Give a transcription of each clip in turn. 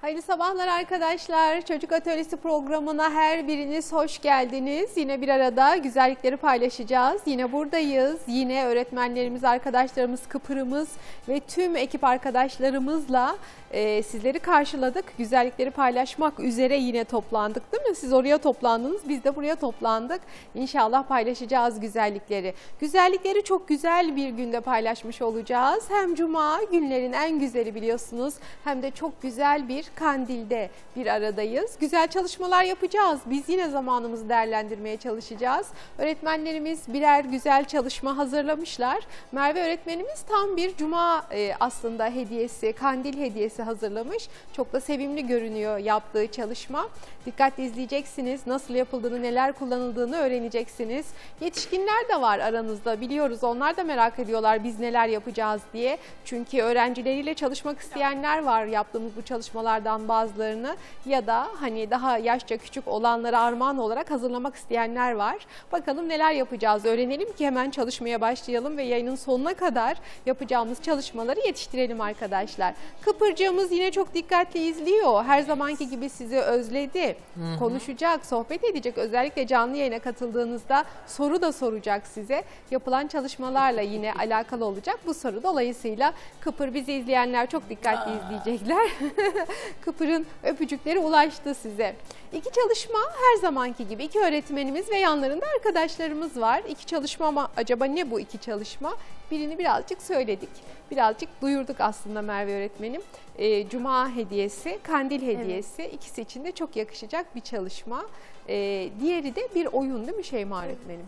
Hayırlı sabahlar arkadaşlar. Çocuk Atölyesi programına her biriniz hoş geldiniz. Yine bir arada güzellikleri paylaşacağız. Yine buradayız. Yine öğretmenlerimiz, arkadaşlarımız, Kıpır'ımız ve tüm ekip arkadaşlarımızla sizleri karşıladık. Güzellikleri paylaşmak üzere yine toplandık, değil mi? Siz oraya toplandınız, biz de buraya toplandık. İnşallah paylaşacağız güzellikleri. Güzellikleri çok güzel bir günde paylaşmış olacağız. Hem Cuma günlerin en güzeli biliyorsunuz, hem de çok güzel bir kandilde bir aradayız. Güzel çalışmalar yapacağız. Biz yine zamanımızı değerlendirmeye çalışacağız. Öğretmenlerimiz birer güzel çalışma hazırlamışlar. Merve öğretmenimiz tam bir Cuma aslında hediyesi, kandil hediyesi hazırlamış. Çok da sevimli görünüyor yaptığı çalışma. Dikkatli izleyeceksiniz. Nasıl yapıldığını, neler kullanıldığını öğreneceksiniz. Yetişkinler de var aranızda, biliyoruz. Onlar da merak ediyorlar biz neler yapacağız diye. Çünkü öğrencileriyle çalışmak isteyenler var, yaptığımız bu çalışmalardan bazılarını, ya da hani daha yaşça küçük olanlara armağan olarak hazırlamak isteyenler var. Bakalım neler yapacağız, öğrenelim ki hemen çalışmaya başlayalım ve yayının sonuna kadar yapacağımız çalışmaları yetiştirelim arkadaşlar. Kıpırcığımız yine çok dikkatli izliyor. Her zamanki gibi sizi özledi. Konuşacak, sohbet edecek. Özellikle canlı yayına katıldığınızda soru da soracak size. Yapılan çalışmalarla yine alakalı olacak. Bu soru dolayısıyla Kıpır, bizi izleyenler çok dikkatli izleyecekler. Kıpır'ın öpücükleri ulaştı size. İki çalışma her zamanki gibi. İki öğretmenimiz ve yanlarında arkadaşlarımız var. İki çalışma, ama acaba ne bu iki çalışma? Birini birazcık söyledik. Birazcık duyurduk aslında Merve öğretmenim. Cuma hediyesi, kandil hediyesi. Evet. İkisi için de çok yakışacak bir çalışma. Diğeri de bir oyun, değil mi Şeyma öğretmenim?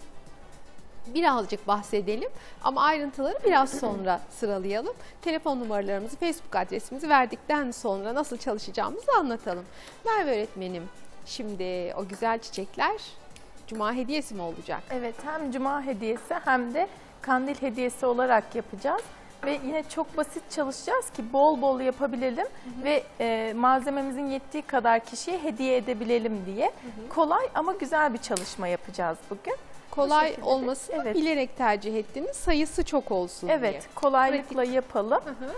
Birazcık bahsedelim ama ayrıntıları biraz sonra sıralayalım. Telefon numaralarımızı, Facebook adresimizi verdikten sonra nasıl çalışacağımızı anlatalım. Merve öğretmenim, şimdi o güzel çiçekler Cuma hediyesi mi olacak? Evet, hem Cuma hediyesi hem de kandil hediyesi olarak yapacağız. Ve yine çok basit çalışacağız ki bol bol yapabilelim ve malzememizin yettiği kadar kişiye hediye edebilelim diye. Kolay ama güzel bir çalışma yapacağız bugün. Kolay olmasını evet, bilerek tercih ettiniz, sayısı çok olsun diye. Evet, kolaylıkla pratik yapalım.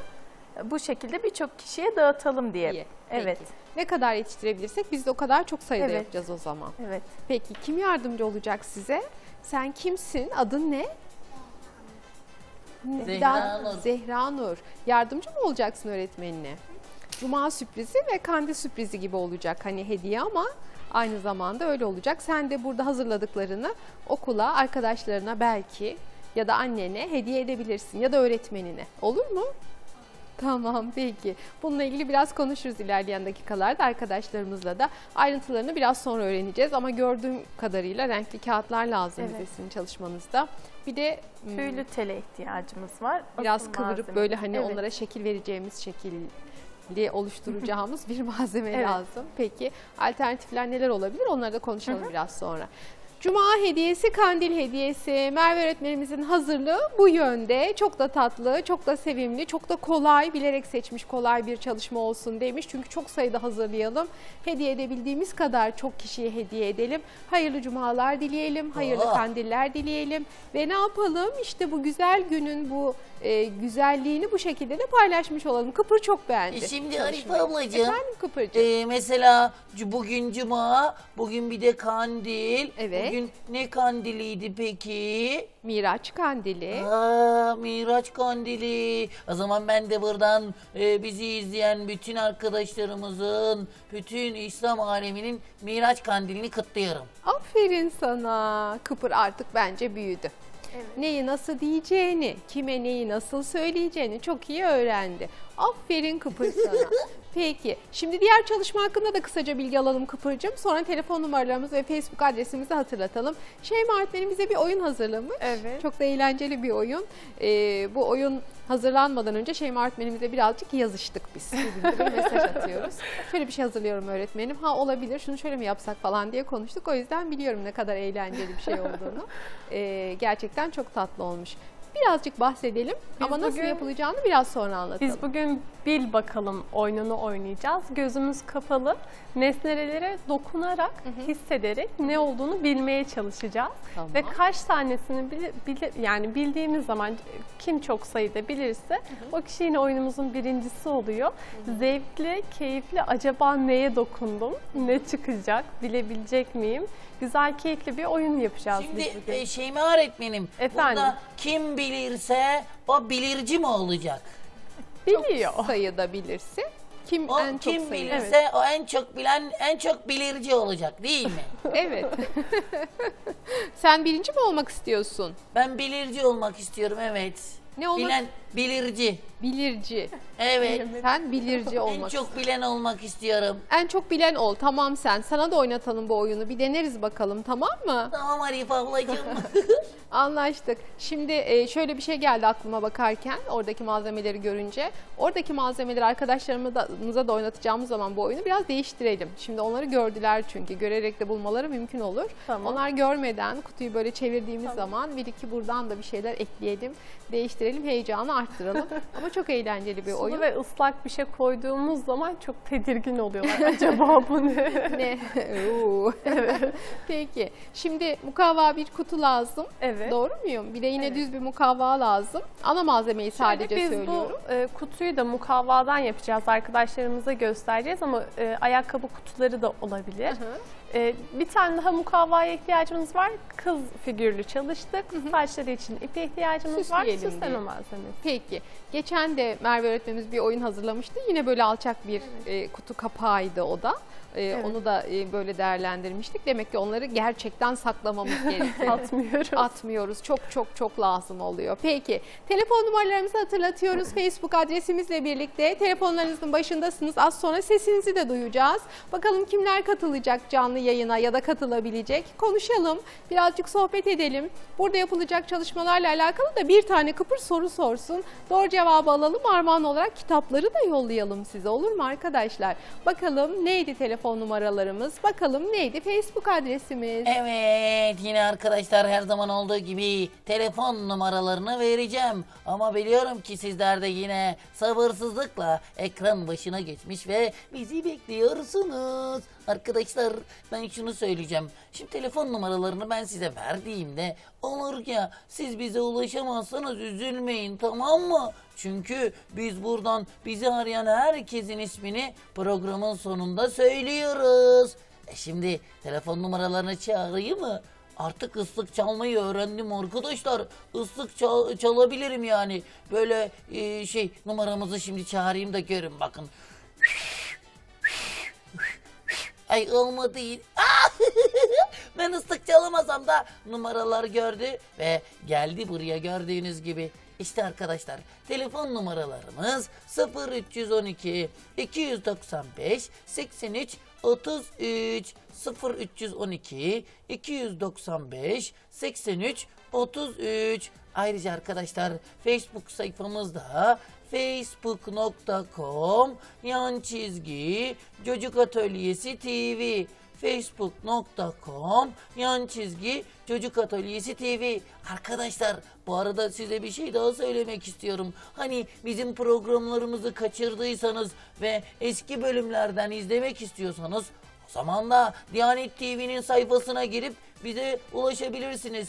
Bu şekilde birçok kişiye dağıtalım diye. Evet. Ne kadar yetiştirebilirsek biz de o kadar çok sayıda yapacağız o zaman. Evet. Peki kim yardımcı olacak size? Sen kimsin? Adın ne? Zehra Nur. Zehra Nur. Yardımcı mı olacaksın öğretmenine? Cuma sürprizi ve kandil sürprizi gibi olacak. Hani hediye ama aynı zamanda öyle olacak. Sen de burada hazırladıklarını okula, arkadaşlarına belki ya da annene hediye edebilirsin ya da öğretmenine. Olur mu? Tamam, peki. Bununla ilgili biraz konuşuruz ilerleyen dakikalarda arkadaşlarımızla da. Ayrıntılarını biraz sonra öğreneceğiz ama gördüğüm kadarıyla renkli kağıtlar lazım bize sizin çalışmanızda. Bir de tüylü tele ihtiyacımız var. Biraz asıl kıvırıp malzeme, böyle hani onlara şekil vereceğimiz şekilli oluşturacağımız bir malzeme lazım. Peki alternatifler neler olabilir? Onları da konuşalım biraz sonra. Cuma hediyesi, kandil hediyesi. Merve öğretmenimizin hazırlığı bu yönde. Çok da tatlı, çok da sevimli, çok da kolay. Bilerek seçmiş, kolay bir çalışma olsun demiş. Çünkü çok sayıda hazırlayalım. Hediye edebildiğimiz kadar çok kişiye hediye edelim. Hayırlı cumalar dileyelim, hayırlı kandiller dileyelim. Ve ne yapalım? İşte bu güzel günün bu güzelliğini bu şekilde de paylaşmış olalım. Kıpır çok beğendi. Şimdi Arife ablacığım, efendim Kıpırcığım? mesela bugün Cuma, bugün bir de kandil. Evet. Bugün ne kandiliydi peki? Miraç kandili. Miraç kandili. O zaman ben de buradan bizi izleyen bütün arkadaşlarımızın, bütün İslam aleminin Miraç kandilini kutluyorum. Aferin sana. Kıpır artık bence büyüdü. Evet. Neyi nasıl diyeceğini, kime neyi nasıl söyleyeceğini çok iyi öğrendi. Aferin Kıpır sana. Peki, şimdi diğer çalışma hakkında da kısaca bilgi alalım Kıpır'cığım. Sonra telefon numaralarımızı ve Facebook adresimizi hatırlatalım. Şeyma öğretmenim bize bir oyun hazırlamış. Evet. Çok da eğlenceli bir oyun. Bu oyun hazırlanmadan önce Şeyma öğretmenimizle birazcık yazıştık biz. Birbirimize mesaj atıyoruz. Şöyle bir şey hazırlıyorum öğretmenim. Ha olabilir, şunu şöyle mi yapsak falan diye konuştuk. O yüzden biliyorum ne kadar eğlenceli bir şey olduğunu. Gerçekten çok tatlı olmuş. birazcık bahsedelim. Ama nasıl bugün- yapılacağını biraz sonra anlatalım. Biz bugün bil bakalım oyununu oynayacağız. Gözümüz kapalı, nesnelere dokunarak, hissederek ne olduğunu bilmeye çalışacağız. Tamam. Ve kaç tanesini yani bildiğimiz zaman kim çok sayıda bilirse o kişi yine oyunumuzun birincisi oluyor. Zevkli, keyifli, acaba neye dokundum, ne çıkacak, bilebilecek miyim? Güzel, keyifli bir oyun yapacağız biz Şimdi bugün. Şeyma öğretmenim, Efendim? burada kim bilirse o bilirci mi olacak? Biliyor. Sayıda bilirse kim O en çok kim sayı. bilirse o en çok bilen, en çok bilirci olacak değil mi? Evet. Sen birinci mi olmak istiyorsun? Ben bilirci olmak istiyorum, evet. Ne olmak? Bilen, bilirci. Bilirci. Evet. Sen bilirci En olmak. çok bilen olmak istiyorum. En çok bilen ol. Tamam sen. Sana da oynatalım bu oyunu. Bir deneriz bakalım, tamam mı? Tamam Arif ablacığım. Anlaştık. Şimdi şöyle bir şey geldi aklıma bakarken, oradaki malzemeleri görünce. Oradaki malzemeleri arkadaşlarımıza da oynatacağımız zaman bu oyunu biraz değiştirelim. Şimdi onları gördüler çünkü. Görerek de bulmaları mümkün olur. Tamam. Onlar görmeden kutuyu böyle çevirdiğimiz zaman bir iki buradan da bir şeyler ekleyelim, değiştirelim, heyecanı arttıralım. Ama çok eğlenceli bir Sulu oyun. ve ıslak bir şey koyduğumuz zaman çok tedirgin oluyorlar. Acaba bu ne? Ne? Oo. Peki. Şimdi mukavva bir kutu lazım. Evet. Doğru muyum? Bir de yine Evet. düz bir mukavva lazım. Ana malzemeyi sadece Biz söylüyorum. bu kutuyu da mukavvadan yapacağız. Arkadaşlarımıza göstereceğiz ama ayakkabı kutuları da olabilir. Bir tane daha mukavvaya ihtiyacımız var. Kız figürlü çalıştık. Saçları için ipe ihtiyacımız var. Süsleyelim Süsleme diye. malzemesi. Peki. Geçen de Merve öğretmenimiz bir oyun hazırlamıştı. Yine böyle alçak bir kutu kapağıydı o da. Onu da böyle değerlendirmiştik. Demek ki onları gerçekten saklamamız gerekiyor. Atmıyoruz. Atmıyoruz. Çok çok çok lazım oluyor. Peki. Telefon numaralarımızı hatırlatıyoruz. Facebook adresimizle birlikte telefonlarınızın başındasınız. Az sonra sesinizi de duyacağız. Bakalım kimler katılacak canlı yayına ya da katılabilecek. Konuşalım. Birazcık sohbet edelim. Burada yapılacak çalışmalarla alakalı da bir tane kıpır soru sorsun. Doğru cevabı alalım. Armağan olarak kitapları da yollayalım size. Olur mu arkadaşlar? Bakalım neydi telefon numaralarımız? Bakalım neydi Facebook adresimiz? Evet, yine arkadaşlar her zaman olduğu gibi telefon numaralarını vereceğim. Ama biliyorum ki sizler de yine sabırsızlıkla ekran başına geçmiş ve bizi bekliyorsunuz. Arkadaşlar ben şunu söyleyeceğim. Şimdi telefon numaralarını ben size verdiğimde olur ya siz bize ulaşamazsanız üzülmeyin, tamam mı? Çünkü biz buradan bizi arayan herkesin ismini programın sonunda söylüyoruz. Şimdi telefon numaralarını çağırayım mı? Artık ıslık çalmayı öğrendim arkadaşlar. Islık çalabilirim yani. Böyle numaramızı şimdi çağırayım da görün bakın. Ay olmadı. Ben ıslık çalamasam da numaralar gördü ve geldi buraya gördüğünüz gibi. İşte arkadaşlar telefon numaralarımız 0312 295 83 33 0312 295 83 33. Ayrıca arkadaşlar Facebook sayfamızda facebook.com Çocuk Atölyesi TV facebook.com Çocuk Atölyesi TV. Arkadaşlar bu arada size bir şey daha söylemek istiyorum. Hani bizim programlarımızı kaçırdıysanız ve eski bölümlerden izlemek istiyorsanız o zaman da Diyanet TV'nin sayfasına girip bize ulaşabilirsiniz.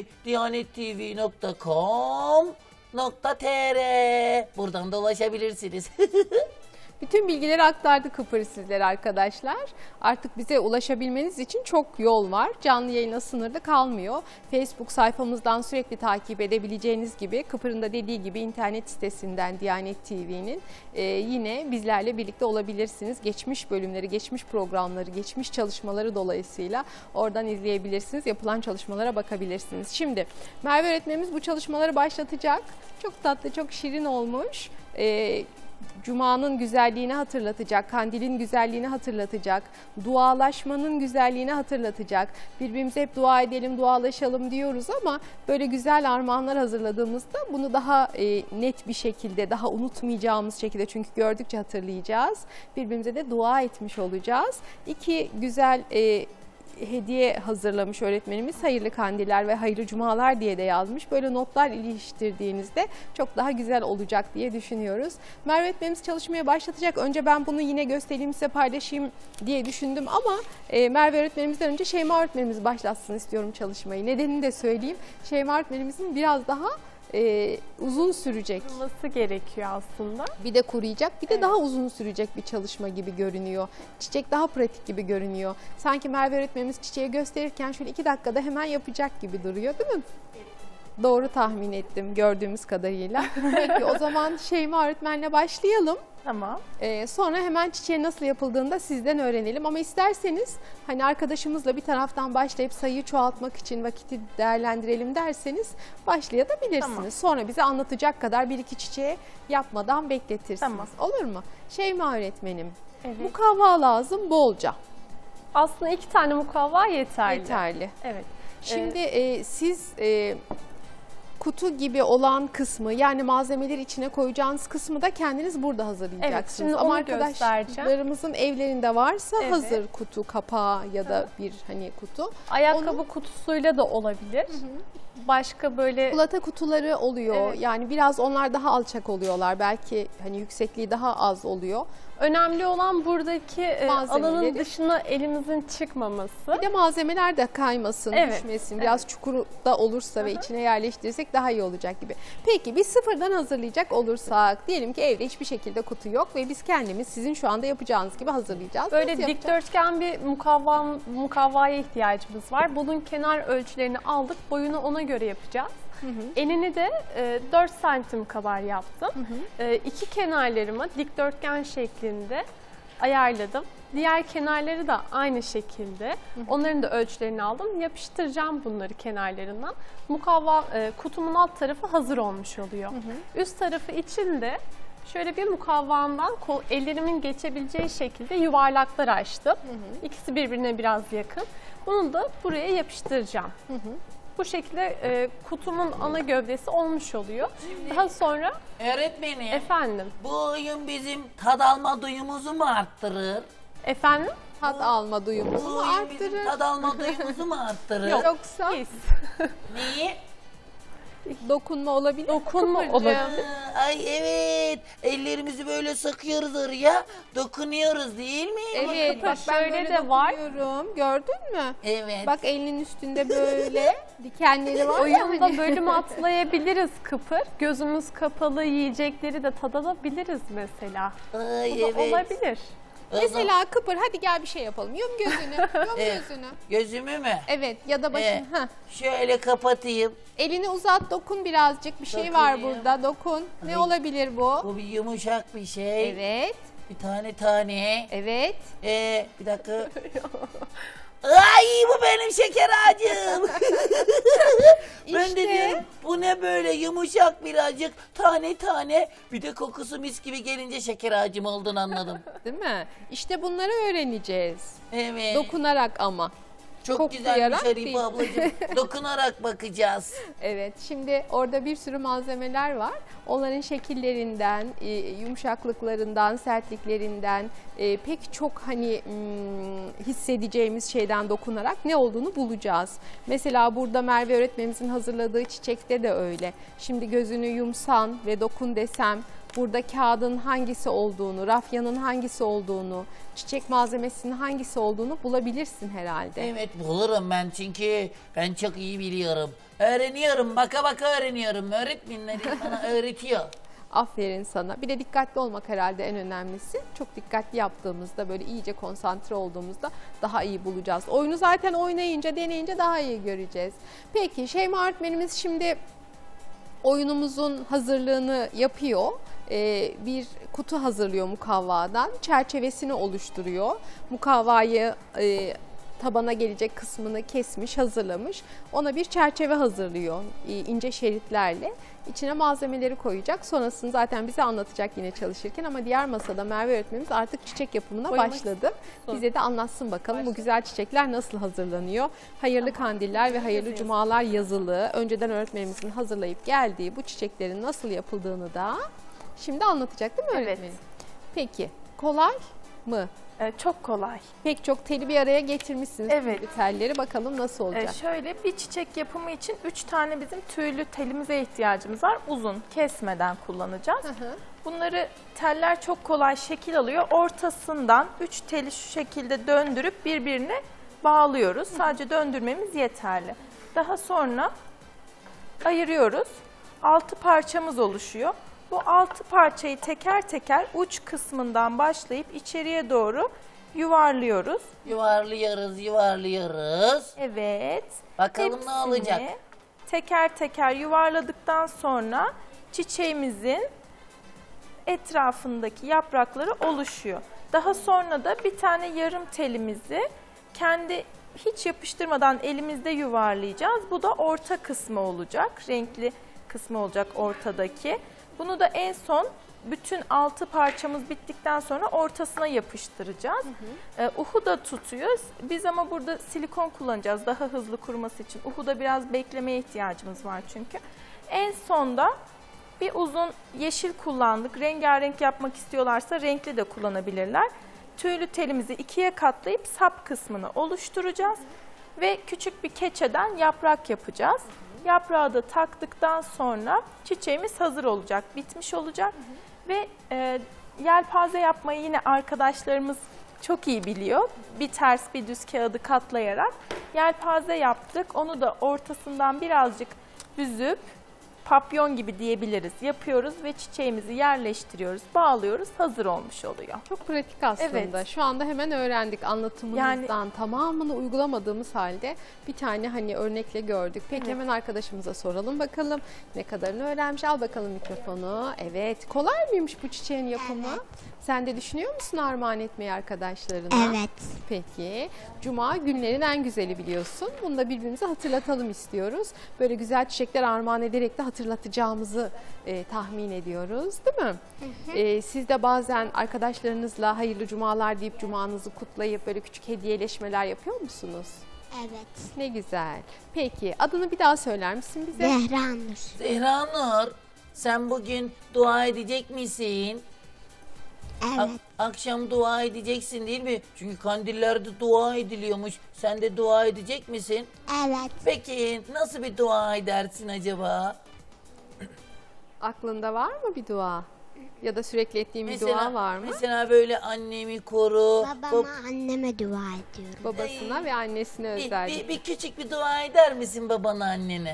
diyanettv.com.tr buradan da ulaşabilirsiniz. Bütün bilgileri aktardı Kıpır sizlere arkadaşlar. Artık bize ulaşabilmeniz için çok yol var. Canlı yayına sınırlı kalmıyor. Facebook sayfamızdan sürekli takip edebileceğiniz gibi Kıpır'ın da dediği gibi internet sitesinden Diyanet TV'nin yine bizlerle birlikte olabilirsiniz. Geçmiş bölümleri, geçmiş programları, geçmiş çalışmaları dolayısıyla oradan izleyebilirsiniz. Yapılan çalışmalara bakabilirsiniz. Şimdi Merve öğretmenimiz bu çalışmaları başlatacak. Çok tatlı, çok şirin olmuş. Cuma'nın güzelliğini hatırlatacak, kandilin güzelliğini hatırlatacak, dualaşmanın güzelliğini hatırlatacak. Birbirimize hep dua edelim, dualaşalım diyoruz ama böyle güzel armağanlar hazırladığımızda bunu daha net bir şekilde, daha unutmayacağımız şekilde çünkü gördükçe hatırlayacağız. Birbirimize de dua etmiş olacağız. İki güzel hediye hazırlamış öğretmenimiz. Hayırlı kandiller ve hayırlı cumalar diye de yazmış. Böyle notlar iliştirdiğinizde çok daha güzel olacak diye düşünüyoruz. Merve öğretmenimiz çalışmaya başlatacak. Önce ben bunu yine göstereyim, size paylaşayım diye düşündüm ama Merve öğretmenimizden önce Şeyma öğretmenimiz başlatsın istiyorum çalışmayı. Nedenini de söyleyeyim. Şeyma öğretmenimizin biraz daha uzun sürecek. Nasıl gerekiyor aslında? Bir de kuruyacak, bir de daha uzun sürecek bir çalışma gibi görünüyor. Çiçek daha pratik gibi görünüyor. Sanki Merve öğretmenimiz çiçeği gösterirken şöyle 2 dakikada hemen yapacak gibi duruyor, değil mi? Doğru tahmin ettim gördüğümüz kadarıyla. Peki o zaman Şeyma öğretmenle başlayalım. Tamam. Sonra hemen çiçeğin nasıl yapıldığını da sizden öğrenelim. Ama isterseniz hani arkadaşımızla bir taraftan başlayıp sayıyı çoğaltmak için vakiti değerlendirelim derseniz başlayabilirsiniz. Tamam. Sonra bize anlatacak kadar 1-2 çiçeği yapmadan bekletirsiniz. Tamam. Olur mu? Şeyma öğretmenim, Evet. mukavva lazım bolca. Aslında 2 tane mukavva yeterli. Yeterli. Evet. Şimdi siz kutu gibi olan kısmı, yani malzemeleri içine koyacağınız kısmı da kendiniz burada hazırlayacaksınız. Evet, şimdi ama onu göstereceğim. arkadaşlarımızın evlerinde varsa Evet. hazır kutu kapağı ya da bir hani kutu. Ayakkabı kutusuyla da olabilir. Başka böyle Çikolata kutuları oluyor. Evet. Yani biraz onlar daha alçak oluyorlar. Belki hani yüksekliği daha az oluyor. önemli olan buradaki Malzemeleri. alanın dışına elimizin çıkmaması. Bir de malzemeler de kaymasın, Evet, düşmesin. Biraz çukurda olursa ve içine yerleştirirsek daha iyi olacak gibi. Peki biz sıfırdan hazırlayacak olursak, diyelim ki evde hiçbir şekilde kutu yok ve biz kendimiz sizin şu anda yapacağınız gibi hazırlayacağız. Böyle Nasıl yapacağız? dikdörtgen bir mukavvaya ihtiyacımız var. Bunun kenar ölçülerini aldık. Boyunu ona göre yapacağız. Enini de 4 santim kadar yaptım. İki kenarlarımı dikdörtgen şeklinde ayarladım. Diğer kenarları da aynı şekilde. Onların da ölçülerini aldım. Yapıştıracağım bunları kenarlarından. Mukavva kutumun alt tarafı hazır olmuş oluyor. Üst tarafı için de şöyle bir mukavvamdan ellerimin geçebileceği şekilde yuvarlaklar açtım. İkisi birbirine biraz yakın. Bunu da buraya yapıştıracağım. Bu şekilde kutumun ana gövdesi olmuş oluyor. Daha sonra Öğretmenim, efendim, bu oyun bizim tad alma duyumuzu mu arttırır? efendim Tat alma Bu duyumuzu mu oyun bizim arttırır? tad alma duyumuzu mu arttırır? Yoksa his, Niye? dokunma olabilir mi? dokunma Kıvırcığım? olabilir. Ay evet, ellerimizi böyle sıkıyoruz oraya, dokunuyoruz değil mi? Evet, bak ben şöyle böyle de var. dokunuyorum. Gördün mü? Evet. Bak elinin üstünde böyle dikenleri var. ya Oyunda hani. bölüm atlayabiliriz kıpır. Gözümüz kapalı yiyecekleri de tadabiliriz mesela. Ay, Bu da evet. olabilir. Mesela Kıpır hadi gel bir şey yapalım. Yum gözünü. Yum Evet. gözünü. Gözümü mü? Evet ya da başını. Evet. Heh. Şöyle kapatayım. Elini uzat, dokun birazcık. Bir şey var Dokunayım. burada. Dokun. Ne Ay. olabilir bu? Bu bir yumuşak bir şey. Evet. Bir tane. Evet. Bir dakika. Ay bu benim şeker ağacım. Ben de İşte. diyorum bu ne böyle yumuşak birazcık tane. Bir de kokusu mis gibi gelince şeker ağacım olduğunu anladım. Değil mi? İşte bunları öğreneceğiz. Evet. Dokunarak ama. Çok güzelmiş koklayarak Harife değil. ablacığım. Dokunarak bakacağız. Evet, şimdi orada bir sürü malzemeler var. Onların şekillerinden, yumuşaklıklarından, sertliklerinden, pek çok hani hissedeceğimiz şeyden dokunarak ne olduğunu bulacağız. Mesela burada Merve öğretmenimizin hazırladığı çiçekte de öyle. Şimdi gözünü yumsan ve dokun desem, burada kağıdın hangisi olduğunu, rafyanın hangisi olduğunu, çiçek malzemesinin hangisi olduğunu bulabilirsin herhalde. Evet bulurum ben çünkü ben çok iyi biliyorum. Öğreniyorum, baka öğreniyorum. Öğretmenlerim bana öğretiyor. Aferin sana. Bir de dikkatli olmak herhalde en önemlisi. Çok dikkatli yaptığımızda, böyle iyice konsantre olduğumuzda daha iyi bulacağız. Oyunu zaten oynayınca, deneyince daha iyi göreceğiz. Peki Şeyma öğretmenimiz şimdi oyunumuzun hazırlığını yapıyor. Bir kutu hazırlıyor mukavvadan. Çerçevesini oluşturuyor. Mukavvayı tabana gelecek kısmını kesmiş, hazırlamış. Ona bir çerçeve hazırlıyor ince şeritlerle. İçine malzemeleri koyacak. Sonrasını zaten bize anlatacak yine çalışırken, ama diğer masada Merve öğretmenimiz artık çiçek yapımına başladı. Bize de anlatsın bakalım bu güzel çiçekler nasıl hazırlanıyor. Hayırlı kandiller ve hayırlı cumalar yazılı. Önceden öğretmenimizin hazırlayıp geldiği bu çiçeklerin nasıl yapıldığını da şimdi anlatacak değil mi öğretmenim? Evet. Peki kolay mı? Çok kolay. Pek çok teli bir araya getirmişsiniz. Evet. Tüylü telleri. Bakalım nasıl olacak? Şöyle bir çiçek yapımı için 3 tane bizim tüylü telimize ihtiyacımız var. Uzun, kesmeden kullanacağız. Bunları teller çok kolay şekil alıyor. Ortasından 3 teli şu şekilde döndürüp birbirine bağlıyoruz. Sadece döndürmemiz yeterli. Daha sonra ayırıyoruz. 6 parçamız oluşuyor. Bu 6 parçayı teker teker uç kısmından başlayıp içeriye doğru yuvarlıyoruz. Yuvarlıyoruz. Evet. Bakalım ne olacak? Teker teker yuvarladıktan sonra çiçeğimizin etrafındaki yaprakları oluşuyor. Daha sonra da bir tane yarım telimizi kendi hiç yapıştırmadan elimizde yuvarlayacağız. Bu da orta kısmı olacak. Renkli kısmı olacak ortadaki. Bunu da en son bütün 6 parçamız bittikten sonra ortasına yapıştıracağız. Uhu da tutuyor. Biz ama burada silikon kullanacağız daha hızlı kuruması için. Uhu'da biraz beklemeye ihtiyacımız var çünkü. En sonda bir uzun yeşil kullandık. Rengarenk yapmak istiyorlarsa renkli de kullanabilirler. Tüylü telimizi ikiye katlayıp sap kısmını oluşturacağız. Ve küçük bir keçeden yaprak yapacağız. Yaprağı da taktıktan sonra çiçeğimiz hazır olacak, bitmiş olacak. Ve yelpaze yapmayı yine arkadaşlarımız çok iyi biliyor. Bir ters bir düz kağıdı katlayarak yelpaze yaptık. Onu da ortasından birazcık büzüp papyon gibi diyebiliriz. Yapıyoruz ve çiçeğimizi yerleştiriyoruz, bağlıyoruz. Hazır olmuş oluyor. Çok pratik aslında. Evet. Şu anda hemen öğrendik anlatımınızdan. Tamamını uygulamadığımız halde bir tane hani örnekle gördük. Peki hemen arkadaşımıza soralım bakalım. Ne kadarını öğrenmiş? Al bakalım mikrofonu. Evet. Kolay mıymış bu çiçeğin yapımı? Evet. Sen de düşünüyor musun armağan etmeyi arkadaşlarına? Evet. Peki. Cuma günlerin en güzeli biliyorsun. Bunu da birbirimize hatırlatalım istiyoruz. Böyle güzel çiçekler armağan ederek de hatırlatacağımızı tahmin ediyoruz. Değil mi? Siz de bazen arkadaşlarınızla hayırlı cumalar deyip cumanızı kutlayıp böyle küçük hediyeleşmeler yapıyor musunuz? Evet. Ne güzel. Peki adını bir daha söyler misin bize? Zehra Nur. Zehra Nur, sen bugün dua edecek misin? Evet. Akşam dua edeceksin değil mi? Çünkü kandillerde dua ediliyormuş. Sen de dua edecek misin? Evet. Peki nasıl bir dua edersin acaba? Aklında var mı bir dua? Ya da sürekli ettiğin bir dua var mı? Mesela böyle annemi koru. Babama, anneme dua ediyorum. Babasına ve annesine özellikle. Bir küçük bir dua eder misin babana annene?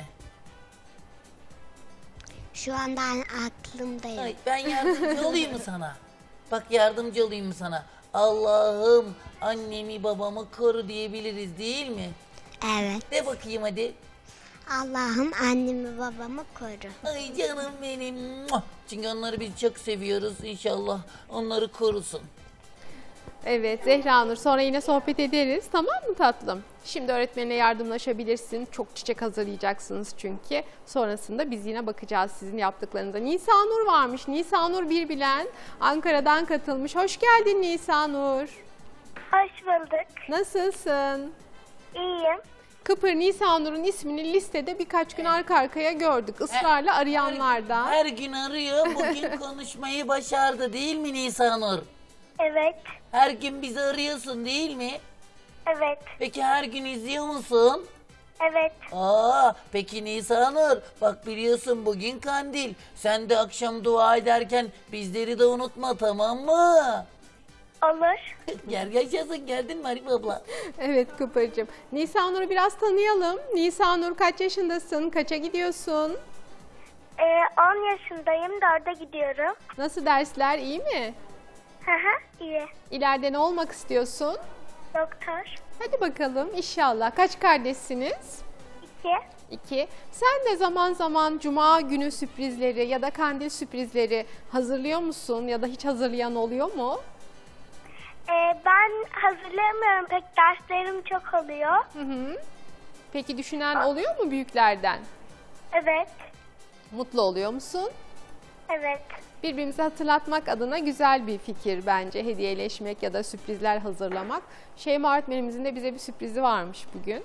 Şu anda aklımdayım. Ay, ben yardımcı olayım mı sana? Bak yardımcı olayım mı sana? Allah'ım annemi babamı koru diyebiliriz değil mi? Evet. De bakayım hadi. Allah'ım annemi babamı koru. Ay canım benim. Muah! Çünkü onları biz çok seviyoruz. İnşallah onları korusun. Evet Zehra Nur, sonra yine sohbet ederiz, tamam mı tatlım? Şimdi öğretmenine yardımlaşabilirsin. Çok çiçek hazırlayacaksınız çünkü. Sonrasında biz yine bakacağız sizin yaptıklarınıza. Nisanur varmış. Nisanur Birbilen Ankara'dan katılmış. Hoş geldin Nisanur. Hoş bulduk. Nasılsın? İyiyim. Kıpır Nisanur'un ismini listede birkaç gün arka arkaya gördük. Israrla arayanlardan. Her gün arıyor. Bugün konuşmayı başardı değil mi Nisanur? Evet. Her gün bizi arıyorsun değil mi? Evet. Peki her gün izliyor musun? Evet. Peki Nisanur, bak biliyorsun bugün kandil. Sen de akşam dua ederken bizleri de unutma, tamam mı? Olur. Gel yaşasın, geldin mi Arif abla? Evet Kıpır'cığım. Nisanur'u biraz tanıyalım. Nisanur kaç yaşındasın? Kaça gidiyorsun? 10 yaşındayım. 4'e gidiyorum. Nasıl dersler, iyi mi? Hı hı. İyi. İleride ne olmak istiyorsun? Doktor. Hadi bakalım inşallah. Kaç kardeşsiniz? 2. 2. Sen de zaman zaman cuma günü sürprizleri ya da kandil sürprizleri hazırlıyor musun? Ya da hiç hazırlayan oluyor mu? Ben hazırlayamıyorum pek. Derslerim çok oluyor. Hı hı. Peki düşünen oluyor mu büyüklerden? Evet. Mutlu oluyor musun? Evet. Birbirimizi hatırlatmak adına güzel bir fikir bence. Hediyeleşmek ya da sürprizler hazırlamak. Şeyma öğretmenimizin de bize bir sürprizi varmış bugün.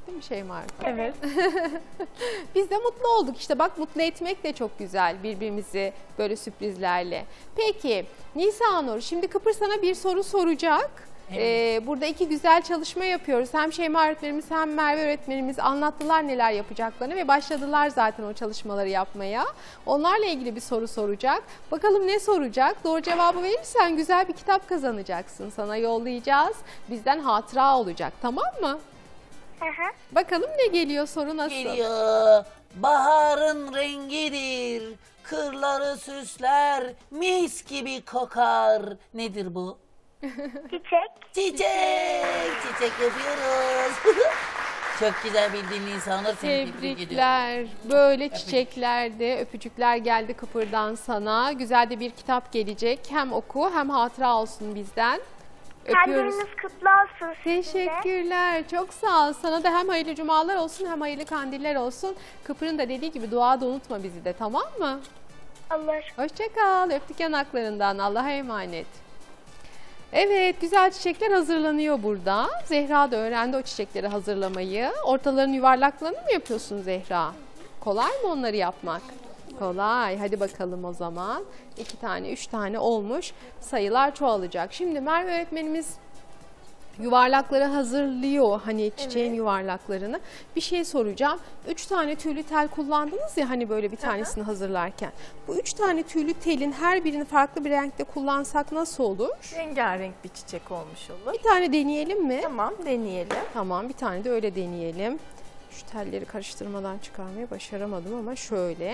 Değil mi Şeyma? Evet. Biz de mutlu olduk. İşte bak, mutlu etmek de çok güzel birbirimizi böyle sürprizlerle. Peki Nisa Nur, şimdi Kıpır sana bir soru soracak. Evet. Burada iki güzel çalışma yapıyoruz. Hem Şeyma öğretmenimiz hem Merve öğretmenimiz anlattılar neler yapacaklarını ve başladılar zaten o çalışmaları yapmaya. Onlarla ilgili bir soru soracak. Bakalım ne soracak? Doğru cevabı verirsen güzel bir kitap kazanacaksın. Sana yollayacağız. Bizden hatıra olacak, tamam mı? Hı hı. Bakalım ne geliyor, soru nasıl? Geliyor. Baharın rengidir. Kırları süsler. Mis gibi kokar. Nedir bu? Çiçek. Çiçek. Çiçek yapıyoruz. Çok güzel bildiğin insanlar, seni tebrik ediyorum. Tebrikler. Böyle çiçeklerde öpücükler geldi Kıpır'dan sana. Güzel de bir kitap gelecek. Hem oku hem hatıra olsun bizden. Öpüyoruz. Kandiliniz kutlu olsun sizin de. Teşekkürler. Çok sağ ol. Sana da hem hayırlı cumalar olsun hem hayırlı kandiller olsun. Kıpır'ın da dediği gibi dua da unutma bizi de, tamam mı? Allah. Hoşça kal. Öptük yanaklarından. Allah'a emanet. Evet, güzel çiçekler hazırlanıyor burada. Zehra da öğrendi o çiçekleri hazırlamayı. Ortaların yuvarlaklarını mı yapıyorsun Zehra? Kolay mı onları yapmak? Kolay. Hadi bakalım o zaman. 2 tane, 3 tane olmuş. Sayılar çoğalacak. Şimdi Merve öğretmenimiz yuvarlakları hazırlıyor, hani çiçeğin yuvarlaklarını. Bir şey soracağım. 3 tane tüylü tel kullandınız ya hani böyle bir tanesini hazırlarken. Bu 3 tane tüylü telin her birini farklı bir renkte kullansak nasıl olur? Rengarenk bir çiçek olmuş olur. Bir tane deneyelim mi? Tamam, deneyelim. Tamam, bir tane de öyle deneyelim. Şu telleri karıştırmadan çıkarmayı başaramadım ama şöyle.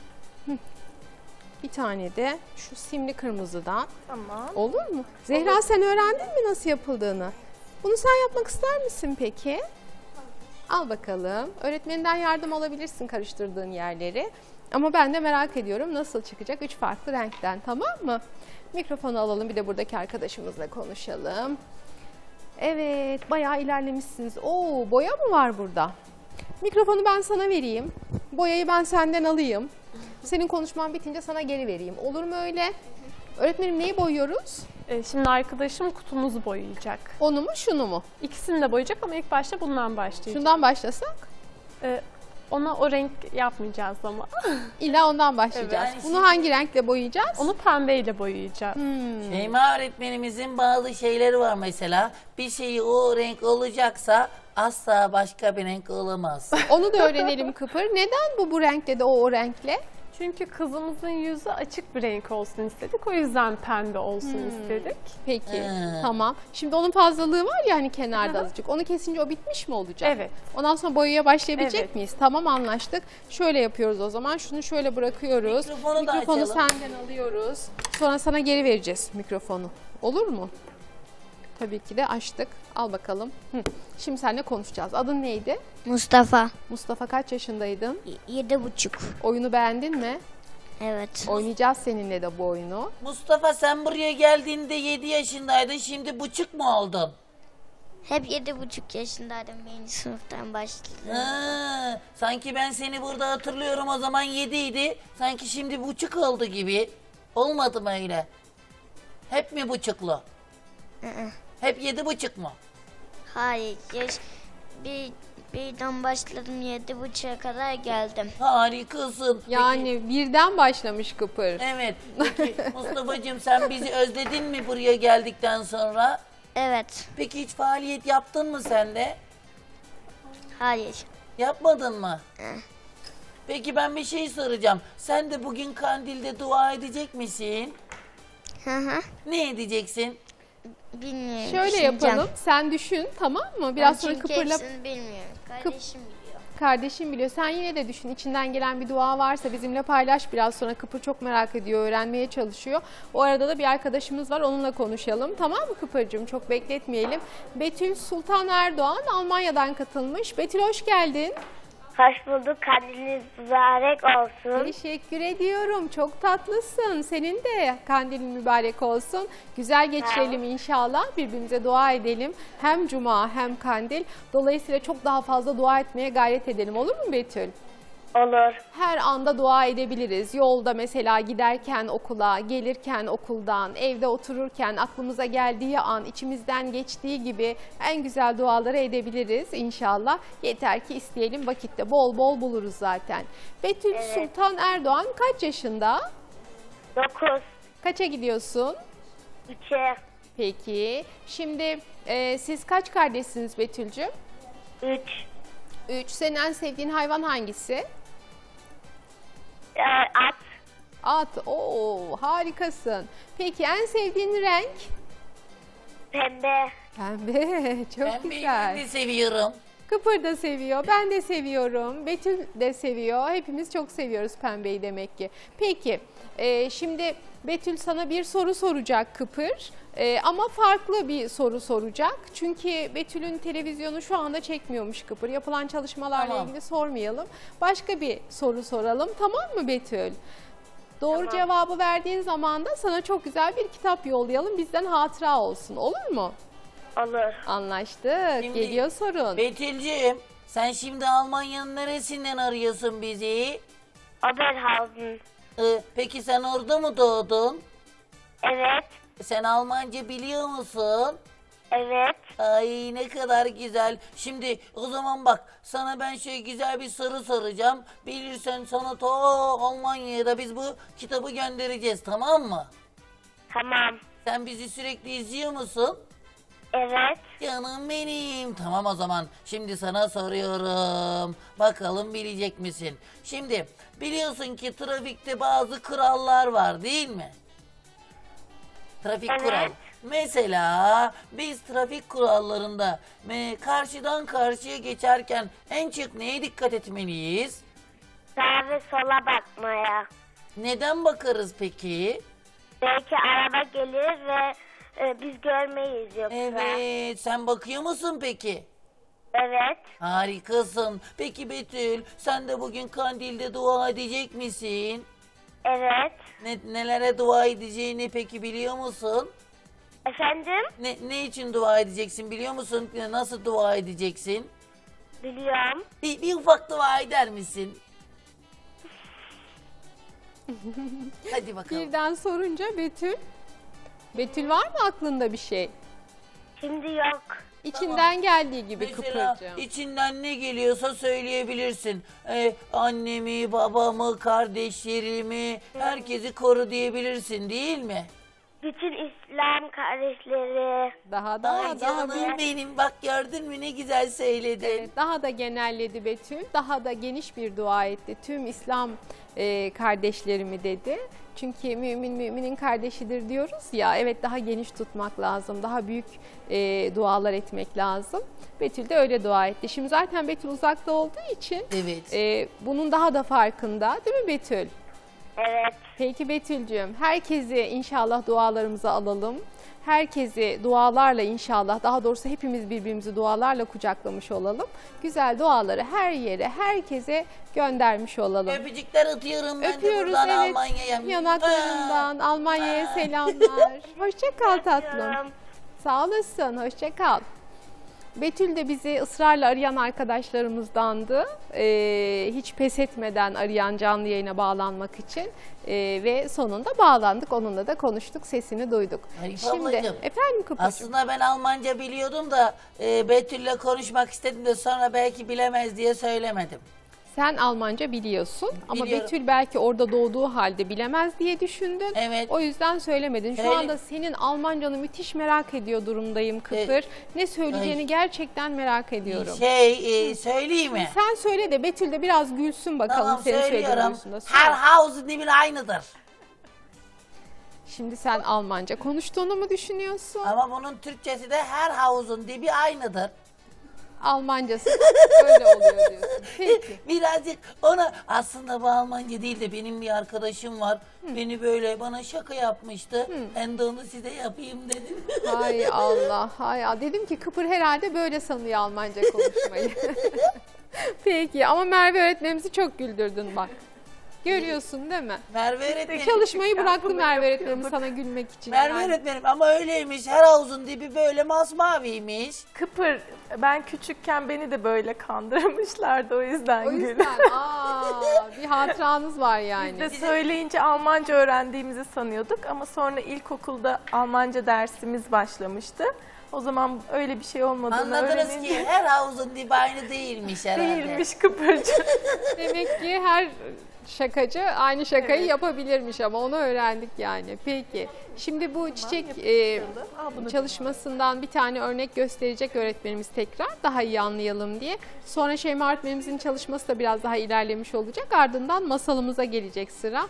Bir tane de şu simli kırmızıdan. Tamam. Olur mu? Zehra, sen öğrendin mi nasıl yapıldığını? Bunu sen yapmak ister misin peki? Al bakalım. Öğretmeninden yardım alabilirsin karıştırdığın yerleri. Ama ben de merak ediyorum nasıl çıkacak 3 farklı renkten, tamam mı? Mikrofonu alalım, bir de buradaki arkadaşımızla konuşalım. Evet, bayağı ilerlemişsiniz. Oo, boya mı var burada? Mikrofonu ben sana vereyim. Boyayı ben senden alayım. Senin konuşman bitince sana geri vereyim. Olur mu öyle? Öğretmenim, neyi boyuyoruz? Şimdi arkadaşım kutumuzu boyayacak. Onu mu şunu mu? İkisini de boyayacak ama ilk başta bundan başlayacak. Şundan başlasak? Ona o renk yapmayacağız ama. İlla ondan başlayacağız. Evet. Bunu hangi renkle boyayacağız? Onu pembeyle boyayacağız. Şeyma öğretmenimizin bazı şeyleri var mesela. Bir şeyi o renk olacaksa asla başka bir renk olamaz. Onu da öğrenelim Kıpır. Neden bu renkle de o renkle? Çünkü kızımızın yüzü açık bir renk olsun istedik. O yüzden pembe olsun istedik. Peki, tamam. Şimdi onun fazlalığı var ya hani kenarda azıcık. Onu kesince o bitmiş mi olacak? Evet. Ondan sonra boyaya başlayabilecek Evet. miyiz? Tamam, anlaştık. Şöyle yapıyoruz o zaman. Şunu şöyle bırakıyoruz. Mikrofonu da açalım. senden alıyoruz. Sonra sana geri vereceğiz mikrofonu. Olur mu? Tabii ki de açtık. Al bakalım. Şimdi seninle konuşacağız. Adın neydi? Mustafa. Mustafa, kaç yaşındaydın? 7,5. Oyunu beğendin mi? Evet. Oynayacağız seninle de bu oyunu. Mustafa, sen buraya geldiğinde 7 yaşındaydın, şimdi buçuk mu oldun? Hep 7,5 yaşındaydım. Birinci sınıftan başladım. Sanki ben seni burada hatırlıyorum, o zaman 7 idi. Sanki şimdi buçuk oldu gibi. Olmadı mı öyle? Hep mi buçuklu? Hep 7,5 mu? Hayır. Birden başladım 7,5'a kadar geldim. Harikasın. Yani birden başlamış Kıpır. Evet. Peki Mustafa'cığım, sen bizi özledin mi buraya geldikten sonra? Evet. Peki hiç faaliyet yaptın mı sen de? Hayır. Yapmadın mı? Peki ben bir şey soracağım. Sen de bugün kandilde dua edecek misin? Hı hı. Ne edeceksin? Bilmiyorum. Şöyle düşüneceğim. yapalım. Sen düşün, tamam mı? Biraz sonra Çünkü Kıpır'la hepsini bilmiyorum. Kardeşim biliyor. kardeşim biliyor. Sen yine de düşün. İçinden gelen bir dua varsa bizimle paylaş biraz sonra. Kıpır çok merak ediyor, öğrenmeye çalışıyor. O arada da bir arkadaşımız var. Onunla konuşalım. Tamam mı Kıpır'cığım? Çok bekletmeyelim. Betül Sultan Erdoğan Almanya'dan katılmış. Betül, hoş geldin. Hoş bulduk. Kandiliniz mübarek olsun. Teşekkür ediyorum. Çok tatlısın. Senin de kandilin mübarek olsun. Güzel geçirelim inşallah. Birbirimize dua edelim. Hem cuma hem kandil. Dolayısıyla çok daha fazla dua etmeye gayret edelim. Olur mu Betül? Olur. Her anda dua edebiliriz. Yolda mesela giderken okula, gelirken okuldan, evde otururken aklımıza geldiği an, içimizden geçtiği gibi en güzel duaları edebiliriz inşallah. Yeter ki isteyelim, vakitte bol bol buluruz zaten. Betül Sultan Erdoğan kaç yaşında? 9. Kaça gidiyorsun? 3'e. Peki. Şimdi siz kaç kardeşsiniz Betül'cüğüm? 3. 3. Senin en sevdiğin hayvan hangisi? At. At. Oo, harikasın. Peki en sevdiğin renk? Pembe. Pembe. Çok Ben güzel. beni seviyorum. Kıpır da seviyor. Ben de seviyorum. Betül de seviyor. Hepimiz çok seviyoruz pembeyi demek ki. Peki. Şimdi Betül sana bir soru soracak Kıpır. Ama farklı bir soru soracak. Çünkü Betül'ün televizyonu şu anda çekmiyormuş Kıpır. Yapılan çalışmalarla Tamam. ilgili sormayalım. Başka bir soru soralım. Tamam mı Betül? Doğru cevabı verdiğin zaman da sana çok güzel bir kitap yollayalım. Bizden hatıra olsun. Olur mu? Olur. Anlaştık. Şimdi- Geliyor sorun. Betül'cüğüm sen şimdi Almanya'nın neresinden arıyorsun bizi? Oberhausen. Peki sen orada mı doğdun? Evet. Sen Almanca biliyor musun? Evet. Ay ne kadar güzel. Şimdi o zaman bak sana ben şöyle güzel bir soru soracağım. Bilirsen sana ta Almanya'ya da biz bu kitabı göndereceğiz, tamam mı? Tamam. Sen bizi sürekli izliyor musun? Evet. Canım benim. Tamam o zaman. Şimdi sana soruyorum. Bakalım bilecek misin? Şimdi biliyorsun ki trafikte bazı kurallar var değil mi? Trafik Evet. kural. Mesela biz trafik kurallarında karşıdan karşıya geçerken en çok neye dikkat etmeliyiz? Sağa ve sola bakmaya. Neden bakarız peki? Belki araba gelir ve biz görmeyiz yoksa. Evet, sen bakıyor musun peki? Evet. Harikasın. Peki Betül, sen de bugün kandilde dua edecek misin? Evet. Nelere dua edeceğini peki biliyor musun? Efendim? Ne için dua edeceksin biliyor musun? Nasıl dua edeceksin? Biliyorum. Bir ufak dua eder misin? Hadi bakalım. Birden sorunca Betül. Betül var mı aklında bir şey? Şimdi yok. İçinden geldiği gibi Mesela Kıpırcığım. içinden ne geliyorsa söyleyebilirsin. Annemi, babamı, kardeşlerimi, herkesi koru diyebilirsin değil mi? Bütün İslam kardeşleri. Daha Ay daha canım büyük. benim, bak gördün mü ne güzel söyledin. Evet, daha da genelledi Betül. Daha da geniş bir dua etti. Tüm İslam kardeşlerimi dedi. Çünkü mümin müminin kardeşidir diyoruz ya. Evet, daha geniş tutmak lazım. Daha büyük dualar etmek lazım. Betül de öyle dua etti. Şimdi zaten Betül uzakta olduğu için Evet. bunun daha da farkında. Değil mi Betül? Evet. Peki Betül'cüğüm, herkesi inşallah dualarımıza alalım. Herkesi dualarla inşallah, daha doğrusu hepimiz birbirimizi dualarla kucaklamış olalım. Güzel duaları her yere, herkese göndermiş olalım. Öpücükler atıyorum ben de Öpüyoruz, buradan evet, Almanya'ya. yanaklarından Almanya'ya selamlar. Hoşça kal tatlım. Öpüyorum. Sağ olasın, hoşça kal. Betül de bizi ısrarla arayan arkadaşlarımızdandı. Hiç pes etmeden arayan, canlı yayına bağlanmak için. Ve sonunda bağlandık. Onunla da konuştuk, sesini duyduk. Ay, Şimdi ablacığım, efendim Kıpırcığım. Aslında ben Almanca biliyordum da Betül'le konuşmak istedim de sonra belki bilemez diye söylemedim. Sen Almanca biliyorsun ama Biliyorum. Betül belki orada doğduğu halde bilemez diye düşündün. Evet. O yüzden söylemedin. Şu Öyle. anda senin Almancanı müthiş merak ediyor durumdayım Kıpır. Ne söyleyeceğini Ay. gerçekten merak ediyorum. Söyleyeyim mi? Sen söyle de Betül de biraz gülsün bakalım Tamam senin söylediğin söylüyorum. duyusunda. Her havuzun dibin aynıdır. Şimdi sen Almanca konuştuğunu mu düşünüyorsun? Ama bunun Türkçesi de her havuzun dibi aynıdır. Almancası öyle oluyor diyorsun. Peki. Birazcık ona aslında bu Almanca değil de benim bir arkadaşım var. Beni böyle bana şaka yapmıştı. Ben de onu size yapayım dedim. Hay Allah, hay Allah. Dedim ki Kıpır herhalde böyle sanıyor Almanca konuşmayı. Peki ama Merve öğretmenimizi çok güldürdün bak. Görüyorsun değil mi? Merve öğretmenim. Çalışmayı bıraktı bunu Merve yapıyorduk. öğretmenimiz sana gülmek için. Merve yani. öğretmenim ama öyleymiş. Her havuzun dibi böyle masmaviymiş. Kıpır, ben küçükken beni de böyle kandırmışlardı o yüzden O gül. yüzden Bir hatıranız var yani. Biz de söyleyince Almanca öğrendiğimizi sanıyorduk ama sonra ilkokulda Almanca dersimiz başlamıştı. O zaman öyle bir şey olmadığını Anladınız öğrenince ki her havuzun dibi aynı değilmiş herhalde. değilmiş kıpırcık. Demek ki her şakacı aynı şakayı Evet. yapabilirmiş ama onu öğrendik yani. Peki şimdi bu çiçek çalışmasından bir tane örnek gösterecek öğretmenimiz tekrar daha iyi anlayalım diye. Sonra Şeyma öğretmenimizin çalışması da biraz daha ilerlemiş olacak. Ardından masalımıza gelecek sıra.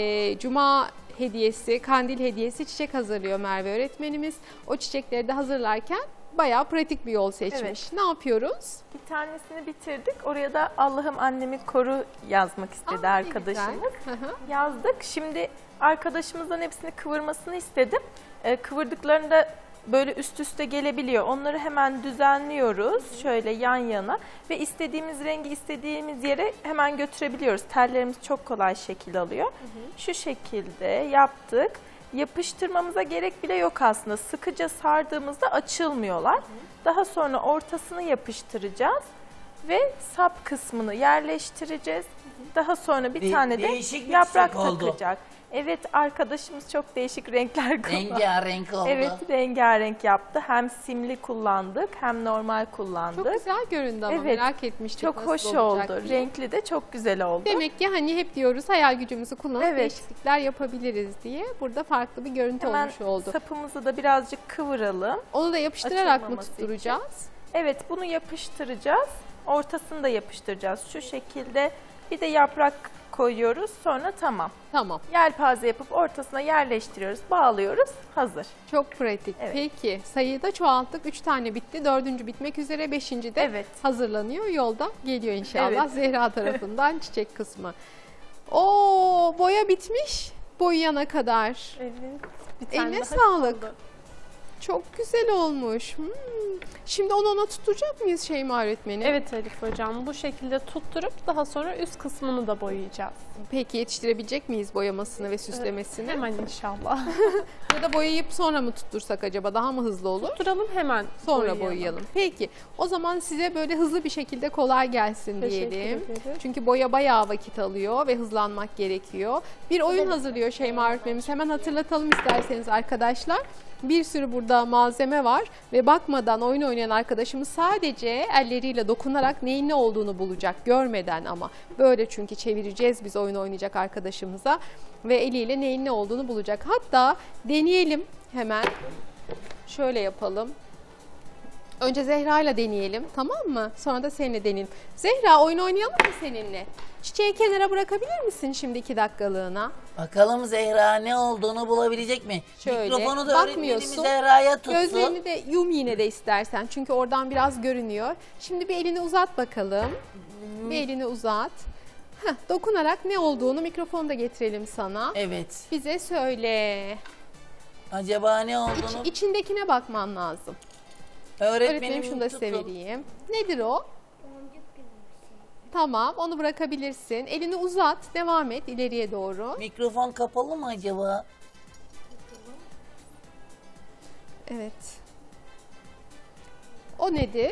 Cuma hediyesi, kandil hediyesi çiçek hazırlıyor Merve öğretmenimiz. O çiçekleri de hazırlarken bayağı pratik bir yol seçmiş. Evet. Ne yapıyoruz? Bir tanesini bitirdik. Oraya da Allah'ım annemi koru yazmak istedi Ne arkadaşımız. güzel. Hı hı. Yazdık. Şimdi arkadaşımızdan hepsini kıvırmasını istedim. Kıvırdıklarında böyle üst üste gelebiliyor. Onları hemen düzenliyoruz. Şöyle yan yana. Ve istediğimiz rengi istediğimiz yere hemen götürebiliyoruz. Tellerimiz çok kolay şekil alıyor. Şu şekilde yaptık. Yapıştırmamıza gerek bile yok aslında. Sıkıca sardığımızda açılmıyorlar. Daha sonra ortasını yapıştıracağız ve sap kısmını yerleştireceğiz. Daha sonra bir tane de değişik bir yaprak çiçek oldu. takacak. Evet, arkadaşımız çok değişik renkler kullandı. Rengarenk oldu. Evet, rengarenk yaptı. Hem simli kullandık hem normal kullandık. Çok güzel göründü ama Evet, merak etmiştik Çok nasıl hoş olacak oldu. diye. Renkli de çok güzel oldu. Demek ki hani hep diyoruz hayal gücümüzü kullanıp Evet. değişiklikler yapabiliriz diye. Burada farklı bir görüntü Hemen olmuş oldu. sapımızı da birazcık kıvıralım. Onu da yapıştırarak mı açılmaması tutturacağız? Evet, bunu yapıştıracağız. Ortasını da yapıştıracağız. Şu şekilde bir de yaprak koyuyoruz. Sonra tamam. Tamam. Yelpaze yapıp ortasına yerleştiriyoruz. Bağlıyoruz. Hazır. Çok pratik. Evet. Peki sayıyı da çoğalttık. 3 tane bitti. 4. bitmek üzere. 5. de Evet. hazırlanıyor. Yolda geliyor inşallah. Evet. Zehra tarafından çiçek kısmı. Oo, boya bitmiş. Boyayana kadar. Evet. Bir tane Eline daha sağlık. kaldı. Çok güzel olmuş. Şimdi onu ona tutturacak mıyız Şeyma öğretmenim? Evet Elif hocam, bu şekilde tutturup daha sonra üst kısmını da boyayacağız. Peki yetiştirebilecek miyiz boyamasını ve süslemesini? Hemen inşallah. Ya da boyayıp sonra mı tuttursak acaba daha mı hızlı olur? Tutturalım, hemen Sonra boyayalım. Peki o zaman size böyle hızlı bir şekilde kolay gelsin Teşekkür diyelim. ederim. Çünkü boya bayağı vakit alıyor ve hızlanmak gerekiyor. Bir oyun hazırlıyor Şeyma öğretmenimiz. Hemen hatırlatalım isterseniz arkadaşlar. Bir sürü burada malzeme var ve bakmadan oyun oynayan arkadaşımız sadece elleriyle dokunarak neyin ne olduğunu bulacak, görmeden ama. Böyle çünkü çevireceğiz biz oyun oynayacak arkadaşımıza ve eliyle neyin ne olduğunu bulacak. Hatta deneyelim hemen. Şöyle yapalım. Önce Zehra ile deneyelim, tamam mı? Sonra da seninle deneyelim. Zehra, oyun oynayalım mı seninle? Çiçeği kenara bırakabilir misin şimdi 2 dakikalığına? Bakalım Zehra ne olduğunu bulabilecek mi? Şöyle, Mikrofonu da öğretmenimiz bakmıyorsun. Zehra'ya tutsun. Gözlerini de yum yine de istersen. Çünkü oradan biraz görünüyor. Şimdi bir elini uzat bakalım. Bir elini uzat. Dokunarak ne olduğunu mikrofonu da getirelim sana. Evet. Bize söyle. Acaba ne olduğunu İçindekine bakman lazım. Öğretmenim öğretmenim şunu da size vereyim. Nedir o? Tamam, onu bırakabilirsin. Elini uzat, devam et ileriye doğru. Mikrofon kapalı mı acaba? Evet. O nedir?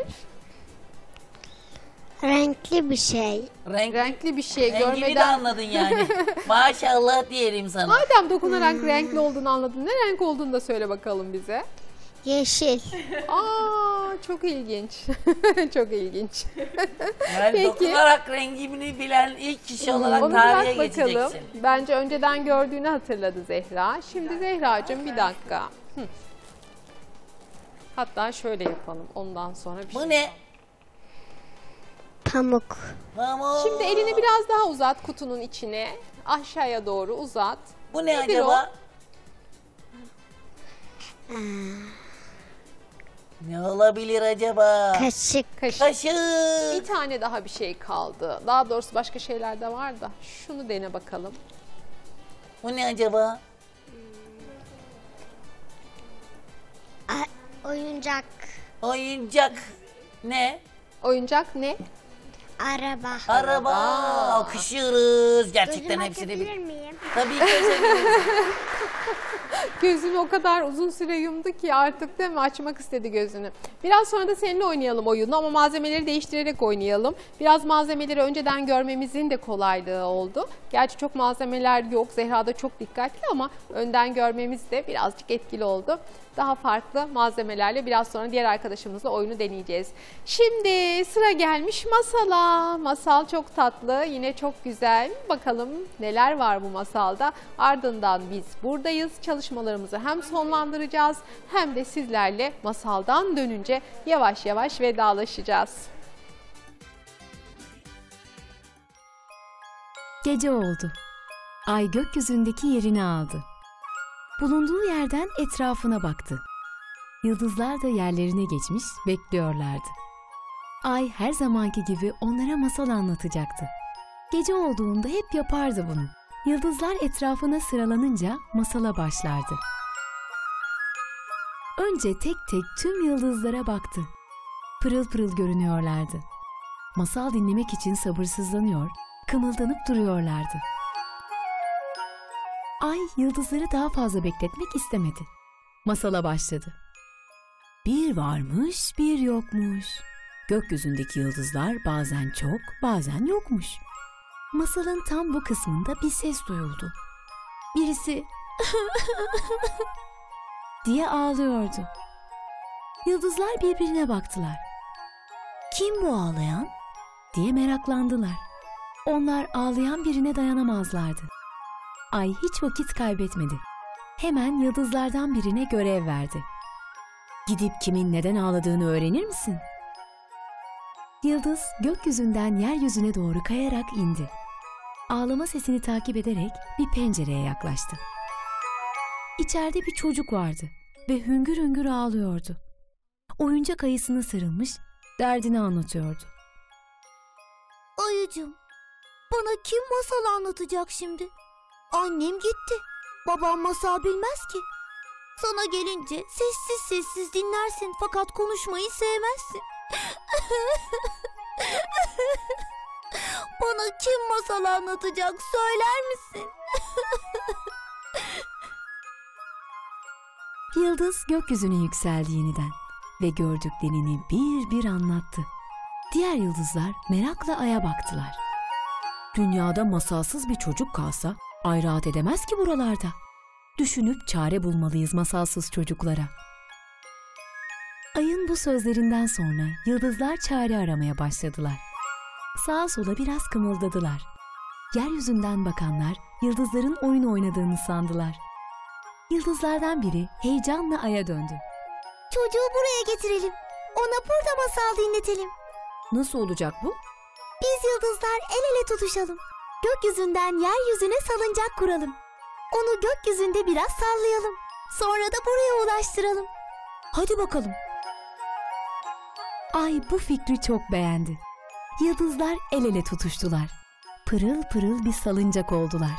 Renkli bir şey. Renkli bir şey Rengini de görmeden. anladın yani. Maşallah diyelim sana. Madem dokunarak renkli olduğunu anladın, ne renk olduğunu da söyle bakalım bize. Yeşil. Aa, çok ilginç. Çok ilginç. Yani Peki. dokunarak rengini bilen ilk kişi olarak Onu tarihe bırak bakalım. geçeceksin. Bence önceden gördüğünü hatırladı Zehra. Şimdi Zehracığım bir dakika. Hatta şöyle yapalım. Ondan sonra bir Bu şey. ne? Pamuk. Pamuk. Şimdi elini biraz daha uzat kutunun içine. Aşağıya doğru uzat. Bu ne Nedir acaba? Ne olabilir acaba? Kaşık. Kaşık. Kaşık. Bir tane daha bir şey kaldı. Daha doğrusu başka şeyler de var da. Şunu dene bakalım. Bu ne acaba? Oyuncak. Oyuncak. Ne? Oyuncak ne? Araba. Araba. Alkışlıyoruz. Gerçekten Gözüme hepsini bakabilir miyim? Tabii ki açabiliriz. Gözünü o kadar uzun süre yumdu ki artık değil mi açmak istedi gözünü. Biraz sonra da seninle oynayalım oyunu ama malzemeleri değiştirerek oynayalım. Biraz malzemeleri önceden görmemizin de kolaylığı oldu. Gerçi çok malzemeler yok. Zehra da çok dikkatli ama önden görmemiz de birazcık etkili oldu. Daha farklı malzemelerle biraz sonra diğer arkadaşımızla oyunu deneyeceğiz. Şimdi sıra gelmiş masala. Masal çok tatlı, yine çok güzel. Bakalım neler var bu masalda. Ardından biz buradayız. Çalışmalarımızı hem sonlandıracağız hem de sizlerle masaldan dönünce yavaş yavaş vedalaşacağız. Gece oldu. Ay gökyüzündeki yerini aldı. Bulunduğu yerden etrafına baktı. Yıldızlar da yerlerine geçmiş bekliyorlardı. Ay her zamanki gibi onlara masal anlatacaktı. Gece olduğunda hep yapardı bunu. Yıldızlar etrafına sıralanınca masala başlardı. Önce tek tek tüm yıldızlara baktı. Pırıl pırıl görünüyorlardı. Masal dinlemek için sabırsızlanıyor, kımıldanıp duruyorlardı. Ay yıldızları daha fazla bekletmek istemedi. Masala başladı. Bir varmış, bir yokmuş. Gökyüzündeki yıldızlar bazen çok, bazen yokmuş. Masalın tam bu kısmında bir ses duyuldu. Birisi diye ağlıyordu. Yıldızlar birbirine baktılar. Kim bu ağlayan? Diye meraklandılar. Onlar ağlayan birine dayanamazlardı. Ay hiç vakit kaybetmedi. Hemen yıldızlardan birine görev verdi. Gidip kimin neden ağladığını öğrenir misin? Yıldız gökyüzünden yeryüzüne doğru kayarak indi. Ağlama sesini takip ederek bir pencereye yaklaştı. İçeride bir çocuk vardı ve hüngür hüngür ağlıyordu. Oyuncak ayısına sarılmış, derdini anlatıyordu. Ayıcığım, bana kim masal anlatacak şimdi? Annem gitti. Babam masal bilmez ki. Sana gelince sessiz sessiz dinlersin fakat konuşmayı sevmezsin. Bana kim masal anlatacak söyler misin? Yıldız gökyüzüne yükseldi yeniden ve gördüklerini bir bir anlattı. Diğer yıldızlar merakla aya baktılar. Dünyada masalsız bir çocuk kalsa ay rahat edemez ki buralarda. Düşünüp çare bulmalıyız masalsız çocuklara. Ayın bu sözlerinden sonra yıldızlar çare aramaya başladılar. Sağa sola biraz kımıldadılar. Yeryüzünden bakanlar yıldızların oyun oynadığını sandılar. Yıldızlardan biri heyecanla aya döndü. Çocuğu buraya getirelim. Ona burada masal dinletelim. Nasıl olacak bu? Biz yıldızlar el ele tutuşalım. Gökyüzünden yeryüzüne salıncak kuralım. Onu gökyüzünde biraz sallayalım. Sonra da buraya ulaştıralım. Hadi bakalım. Ay bu fikri çok beğendi. Yıldızlar el ele tutuştular. Pırıl pırıl bir salıncak oldular.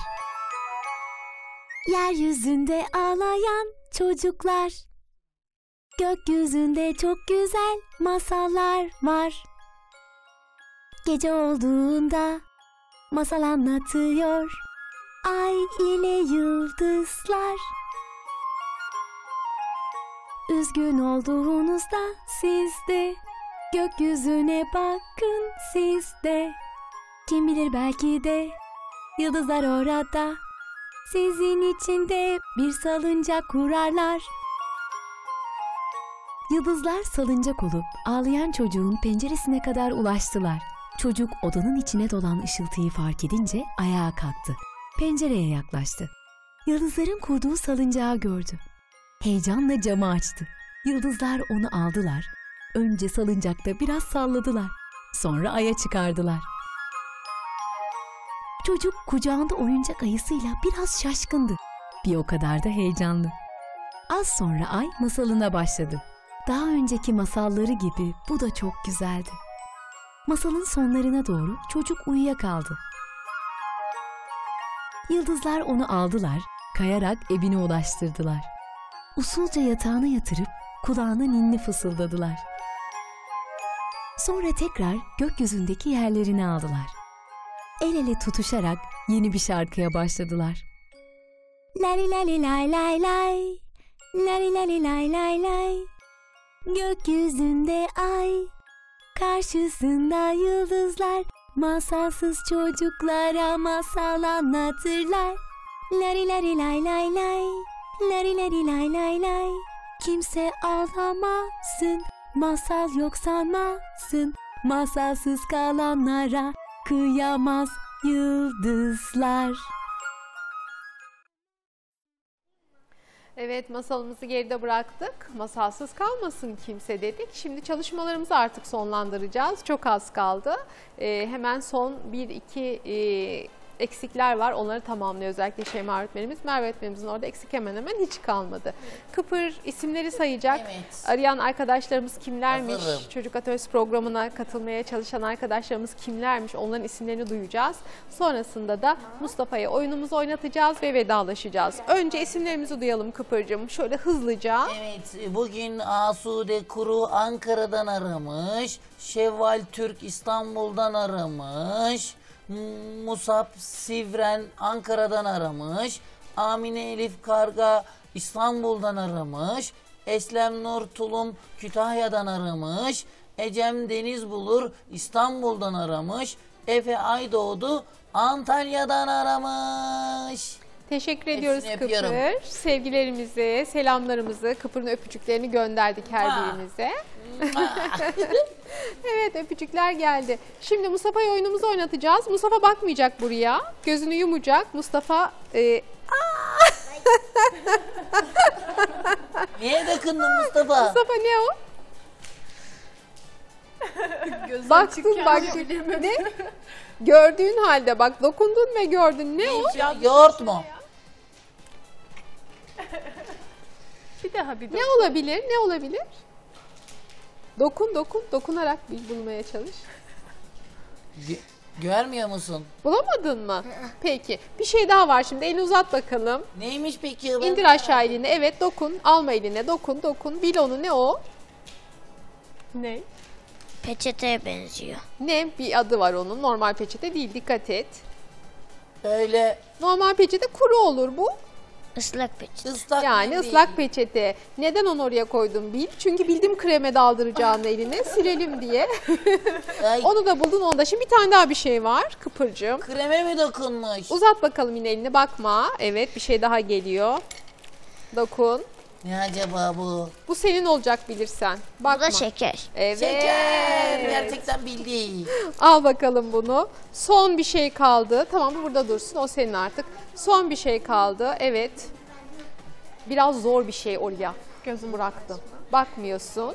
Yeryüzünde ağlayan çocuklar. Gökyüzünde çok güzel masallar var. Gece olduğunda masal anlatıyor ay ile yıldızlar. Üzgün olduğunuzda siz de gökyüzüne bakın siz de. Kim bilir belki de yıldızlar orada sizin için de bir salıncak kurarlar. Yıldızlar salıncak olup ağlayan çocuğun penceresine kadar ulaştılar. Çocuk odanın içine dolan ışıltıyı fark edince ayağa kalktı. Pencereye yaklaştı. Yıldızların kurduğu salıncağı gördü. Heyecanla camı açtı. Yıldızlar onu aldılar. Önce salıncakta biraz salladılar. Sonra aya çıkardılar. Çocuk kucağında oyuncak ayısıyla biraz şaşkındı. Bir o kadar da heyecanlı. Az sonra ay masalına başladı. Daha önceki masalları gibi bu da çok güzeldi. Masalın sonlarına doğru çocuk uyuyakaldı. Yıldızlar onu aldılar, kayarak evine ulaştırdılar. Usulca yatağına yatırıp kulağına ninni fısıldadılar. Sonra tekrar gökyüzündeki yerlerini aldılar. El ele tutuşarak yeni bir şarkıya başladılar. Lari lari lay lay lay. Lari lari lay lay lay. Gökyüzünde ay, karşısında yıldızlar. Masalsız çocuklara masal anlatırlar. Lari lari lay lay lay. Lari lari lay lay lay. Kimse ağlamasın, masal yok sanmasın. Masalsız kalanlara kıyamaz yıldızlar. Evet, masalımızı geride bıraktık. Masalsız kalmasın kimse dedik. Şimdi çalışmalarımızı artık sonlandıracağız. Çok az kaldı. Hemen son 1-2 eksikler var. Onları tamamlıyor özellikle Şeyma öğretmenimiz. Merve öğretmenimizin orada eksik hemen hiç kalmadı. Kıpır isimleri sayacak. Evet. Arayan arkadaşlarımız kimlermiş? Hazırım. Çocuk Atölyesi programına katılmaya çalışan arkadaşlarımız kimlermiş? Onların isimlerini duyacağız. Sonrasında da Mustafa'ya oyunumuzu oynatacağız ve vedalaşacağız. Önce isimlerimizi duyalım Kıpır'cığım. Şöyle hızlıca. Evet, bugün Asude Kuru Ankara'dan aramış. Şevval Türk İstanbul'dan aramış. Musab Sivren Ankara'dan aramış. Amine Elif Karga İstanbul'dan aramış. Eslem Nur Tulum Kütahya'dan aramış. Ecem Deniz Bulur İstanbul'dan aramış. Efe Aydoğdu Antalya'dan aramış. Teşekkür ediyoruz Hepsini Kıpır. öpüyorum. Sevgilerimizi, selamlarımızı, Kıpır'ın öpücüklerini gönderdik her birinize. Evet, öpücükler geldi. Şimdi Mustafa'ya oyunumuzu oynatacağız. Mustafa bakmayacak buraya. Gözünü yumacak. Mustafa... Niye dokundun Mustafa? Mustafa ne o? Baktın bak. Ne? Gördüğün halde bak, dokundun ve gördün. Ne o? Yoğurt mu? Bir daha bir Ne olabilir? Ne olabilir? Dokunarak bulmaya çalış. Görmüyor musun? Bulamadın mı? Peki. Bir şey daha var şimdi. Elini uzat bakalım. Neymiş peki? İndir aşağı elini. Evet, dokun. Alma eline. Dokun. Bil onu. Ne o? Ne? Peçeteye benziyor. Ne? Bir adı var onun. Normal peçete değil. Dikkat et. Böyle Normal peçete kuru olur bu. Islak peçete. ıslak Yani mendil. ıslak peçete. Neden onu oraya koydum bil. Çünkü bildim kreme daldıracağını eline. Silelim diye. Ay, Onu da buldun onda. Şimdi bir tane daha bir şey var Kıpırcığım. kreme mi dokunmuş? Uzat bakalım yine elini. Bakma. Evet, bir şey daha geliyor. Dokun. Ne acaba bu? Bu senin olacak bilirsen. Bakma. Bu da şeker. Evet. Şeker. Gerçekten bildi. Al bakalım bunu. Son bir şey kaldı. Tamam, bu burada dursun. O senin artık. Son bir şey kaldı. Evet. Biraz zor bir şey oraya. Gözümü bıraktım. Bakmıyorsun.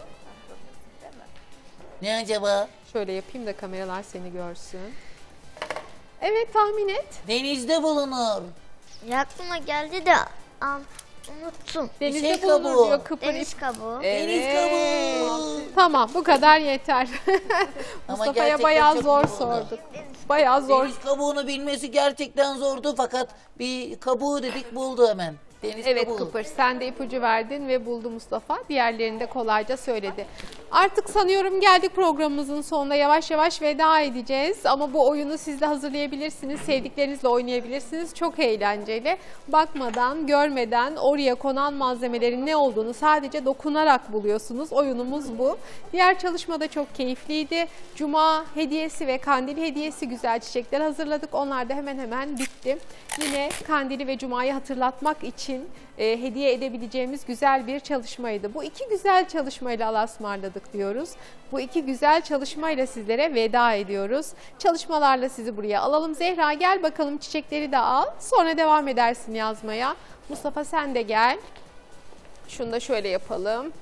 Ne acaba? Şöyle yapayım da kameralar seni görsün. Evet, tahmin et. Denizde bulunur. Aklıma geldi de unuttum. Denizde şey bulunur kabuğu. diyor Kıpır. Deniz kabuğu. Evet. Deniz kabuğu. Tamam, bu kadar yeter. Ama Mustafa'ya gerçekten bayağı çok zor iyi buldu. sorduk. Bayağı zor. Deniz kabuğunu bilmesi gerçekten zordu fakat bir kabuğu dedik buldu hemen. Deniz Evet kabuğu. Kıpır, sen de ipucu verdin ve buldu Mustafa. Diğerlerini de kolayca söyledi. Artık sanıyorum geldik programımızın sonuna, yavaş yavaş veda edeceğiz. Ama bu oyunu siz de hazırlayabilirsiniz, sevdiklerinizle oynayabilirsiniz. Çok eğlenceli. Bakmadan, görmeden oraya konan malzemelerin ne olduğunu sadece dokunarak buluyorsunuz. Oyunumuz bu. Diğer çalışma da çok keyifliydi. Cuma hediyesi ve kandil hediyesi güzel çiçekler hazırladık. Onlar da hemen hemen bitti. Yine kandili ve cumayı hatırlatmak için hediye edebileceğimiz güzel bir çalışmaydı. Bu iki güzel çalışmayla Allah'a ısmarladık diyoruz. Bu iki güzel çalışmayla sizlere veda ediyoruz. Çalışmalarla sizi buraya alalım. Zehra gel bakalım, çiçekleri de al. Sonra devam edersin yazmaya. Mustafa sen de gel. Şunu da şöyle yapalım.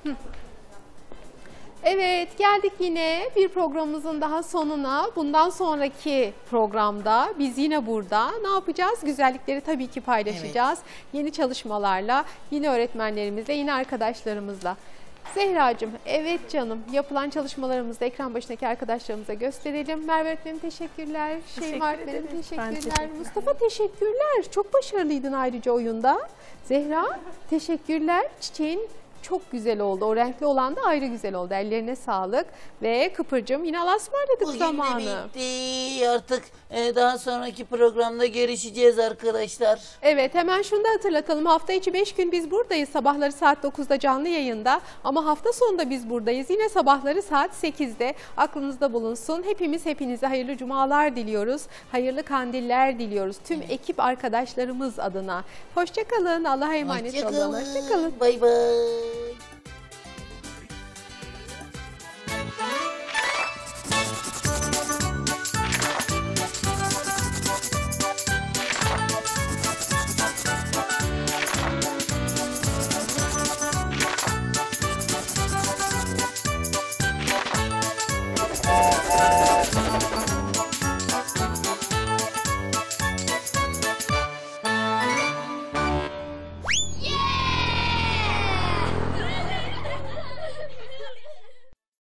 Evet, geldik yine bir programımızın daha sonuna. Bundan sonraki programda biz yine burada ne yapacağız? Güzellikleri tabii ki paylaşacağız. Yeni çalışmalarla, yine öğretmenlerimizle, yine arkadaşlarımızla. Zehracığım, evet canım, yapılan çalışmalarımızı da ekran başındaki arkadaşlarımıza gösterelim. Merve öğretmenim teşekkürler. Şeyma öğretmenim Ben teşekkürler. teşekkür Mustafa teşekkürler. Çok başarılıydın ayrıca oyunda. Zehra teşekkürler. Çiçeğin çok güzel oldu. O renkli olan da ayrı güzel oldu. Ellerine sağlık. Ve Kıpırcığım yine Allah'a ısmarladık Bugün zamanı. de bitti. Artık daha sonraki programda görüşeceğiz arkadaşlar. Evet, hemen şunu da hatırlatalım. Hafta içi 5 gün biz buradayız. Sabahları saat 9'da canlı yayında. Ama hafta sonunda biz buradayız. Yine sabahları saat 8'de. Aklınızda bulunsun. Hepimiz hepinize hayırlı cumalar diliyoruz. Hayırlı kandiller diliyoruz. Tüm ekip arkadaşlarımız adına. Hoşça kalın. Allah'a emanet olun. Hoşça kalın. Bay bay.